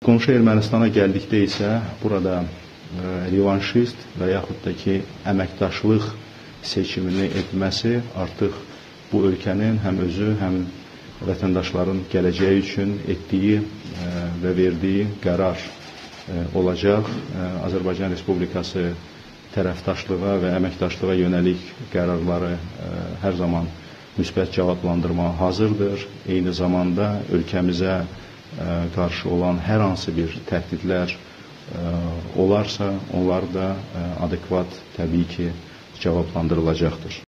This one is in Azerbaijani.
Qonşu Ermənistana gəldikdə isə burada revanşist və yaxud da ki, əməkdaşlıq seçimini etməsi artıq bu ölkənin həm özü, həm vətəndaşların gələcəyi üçün etdiyi və verdiyi qərar olacaq. Azərbaycan Respublikası tərəfdaşlığa və əməkdaşlığa yönəlik qərarları hər zaman müsbət cavablandırmağa hazırdır. Eyni zamanda ölkəmizə qarşı olan hər hansı bir təhdidlər olarsa, onlar da adekvat təbii ki cavablandırılacaqdır.